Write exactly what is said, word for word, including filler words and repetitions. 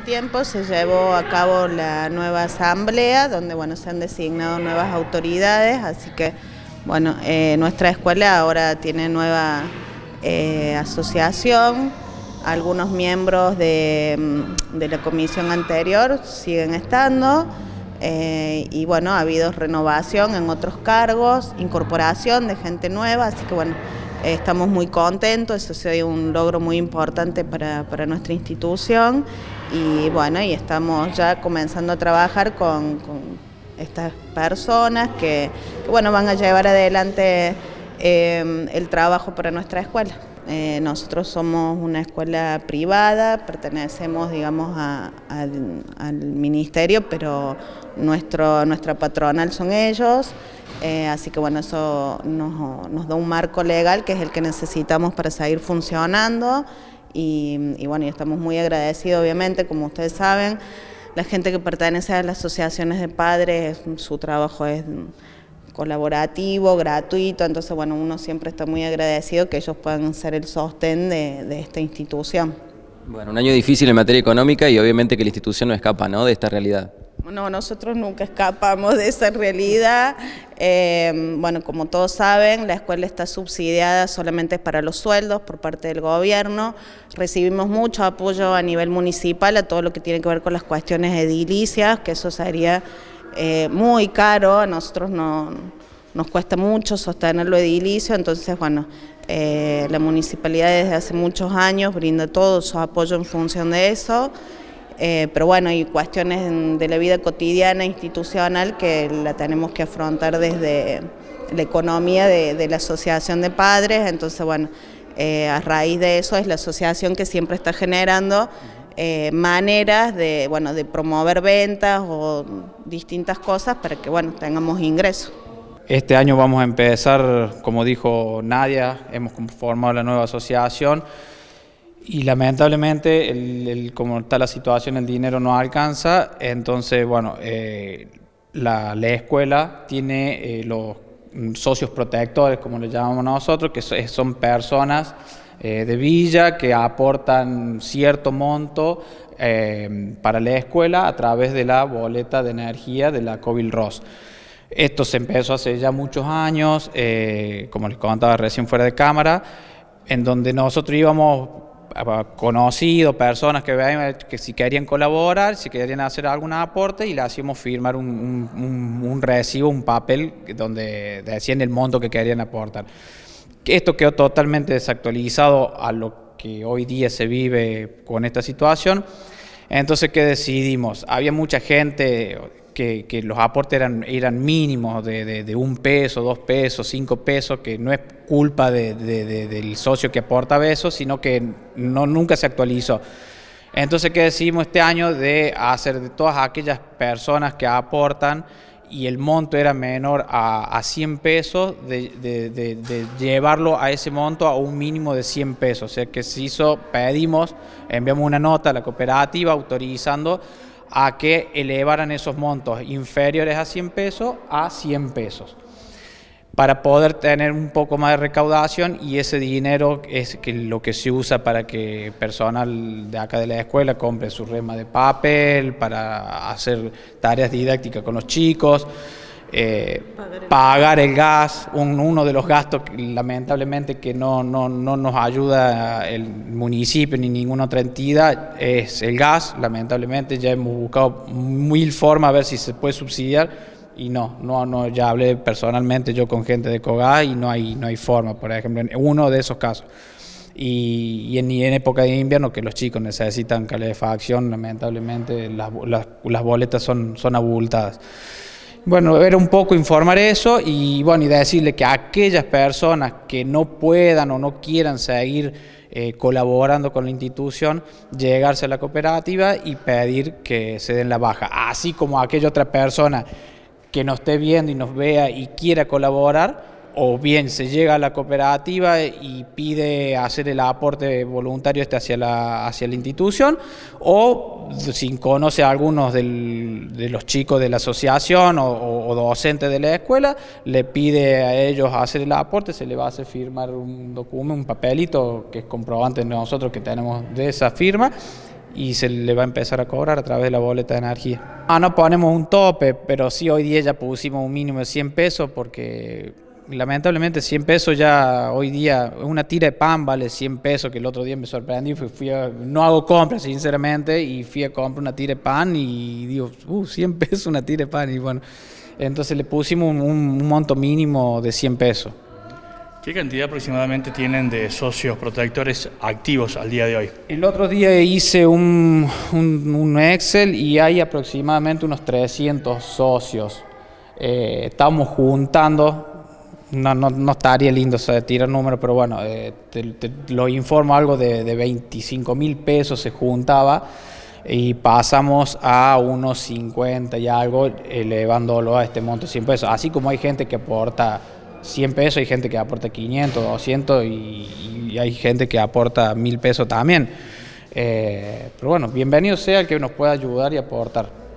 tiempo se llevó a cabo la nueva asamblea, donde bueno, se han designado nuevas autoridades, así que bueno, eh, nuestra escuela ahora tiene nueva eh, asociación, algunos miembros de, de la comisión anterior siguen estando, eh, y bueno, ha habido renovación en otros cargos, incorporación de gente nueva, así que bueno, eh, estamos muy contentos, eso sería un logro muy importante para, para nuestra institución, y bueno, y estamos ya comenzando a trabajar con, con estas personas que, que bueno, van a llevar adelante eh, el trabajo para nuestra escuela. Eh, nosotros somos una escuela privada, pertenecemos, digamos, a, a, al ministerio, pero nuestro, nuestra patronal son ellos, eh, así que bueno, eso nos, nos da un marco legal que es el que necesitamos para seguir funcionando, y, y bueno, y estamos muy agradecidos, obviamente, como ustedes saben, la gente que pertenece a las asociaciones de padres, su trabajo es colaborativo, gratuito, entonces bueno, uno siempre está muy agradecido que ellos puedan ser el sostén de, de esta institución. Bueno, un año difícil en materia económica y obviamente que la institución no escapa, ¿no?, de esta realidad. No, nosotros nunca escapamos de esa realidad. Eh, bueno, como todos saben, la escuela está subsidiada solamente para los sueldos por parte del gobierno. Recibimos mucho apoyo a nivel municipal a todo lo que tiene que ver con las cuestiones edilicias, que eso sería eh, muy caro, a nosotros no, nos cuesta mucho sostener lo edilicio, entonces bueno, eh, la municipalidad desde hace muchos años brinda todo su apoyo en función de eso. Eh, pero bueno, hay cuestiones de la vida cotidiana, institucional, que la tenemos que afrontar desde la economía de, de la asociación de padres, entonces bueno, eh, a raíz de eso es la asociación que siempre está generando eh, maneras de, bueno, de promover ventas o distintas cosas para que bueno, tengamos ingresos. Este año vamos a empezar, como dijo Nadia, hemos formado la nueva asociación. Y lamentablemente, el, el, como está la situación, el dinero no alcanza, entonces, bueno, eh, la, la escuela tiene eh, los socios protectores, como le llamamos nosotros, que son personas eh, de villa que aportan cierto monto eh, para la escuela a través de la boleta de energía de la Covilros. Esto se empezó hace ya muchos años, eh, como les contaba recién fuera de cámara, en donde nosotros íbamos conocidos, personas que, que si querían colaborar, si querían hacer algún aporte, y le hacíamos firmar un, un, un recibo, un papel donde decían el monto que querían aportar. Esto quedó totalmente desactualizado a lo que hoy día se vive con esta situación. Entonces, ¿qué decidimos? Había mucha gente que, que los aportes eran, eran mínimos, de, de, de un peso, dos pesos, cinco pesos, que no es culpa de, de, de, del socio que aporta eso, sino que no, nunca se actualizó. Entonces, ¿qué decidimos este año? De hacer de todas aquellas personas que aportan y el monto era menor a, a cien pesos, de, de, de, de llevarlo a ese monto a un mínimo de cien pesos. O sea que se hizo, pedimos, enviamos una nota a la cooperativa autorizando a que elevaran esos montos inferiores a cien pesos a cien pesos, para poder tener un poco más de recaudación, y ese dinero es que lo que se usa para que personal de acá de la escuela compre su rema de papel, para hacer tareas didácticas con los chicos, eh, pagar, el pagar el gas, un, uno de los gastos que, lamentablemente, que no, no, no nos ayuda el municipio ni ninguna otra entidad, es el gas. Lamentablemente ya hemos buscado mil formas a ver si se puede subsidiar, y no, no, no, ya hablé personalmente yo con gente de COGAS y no hay, no hay forma, por ejemplo, en uno de esos casos. Y, y en, en época de invierno, que los chicos necesitan calefacción, lamentablemente las, las, las boletas son, son abultadas. Bueno, era un poco informar eso y bueno, y decirle que a aquellas personas que no puedan o no quieran seguir eh, colaborando con la institución, llegarse a la cooperativa y pedir que se den la baja, así como a aquella otra persona que nos esté viendo y nos vea y quiera colaborar, o bien se llega a la cooperativa y pide hacer el aporte voluntario este hacia la, hacia la institución, o si conoce a algunos del, de los chicos de la asociación o, o, o docentes de la escuela, le pide a ellos hacer el aporte, se le va a hacer firmar un documento, un papelito que es comprobante de nosotros que tenemos de esa firma, y se le va a empezar a cobrar a través de la boleta de energía. Ah, no ponemos un tope, pero sí hoy día ya pusimos un mínimo de cien pesos porque lamentablemente cien pesos ya hoy día, una tira de pan vale cien pesos, que el otro día me sorprendí, fui, fui a, no hago compras sinceramente y fui a comprar una tira de pan y digo, uh, cien pesos una tira de pan y bueno, entonces le pusimos un, un monto mínimo de cien pesos. ¿Qué cantidad aproximadamente tienen de socios protectores activos al día de hoy? El otro día hice un, un, un Excel y hay aproximadamente unos trescientos socios. Eh, estamos juntando, no, no, no estaría lindo, o sea, tirar números, pero bueno, eh, te, te lo informo, algo de, de veinticinco mil pesos se juntaba y pasamos a unos cincuenta y algo, elevándolo a este monto de cien pesos. Así como hay gente que aporta cien pesos, hay gente que aporta quinientos, doscientos y, y hay gente que aporta mil pesos también. Eh, pero bueno, bienvenido sea el que nos pueda ayudar y aportar.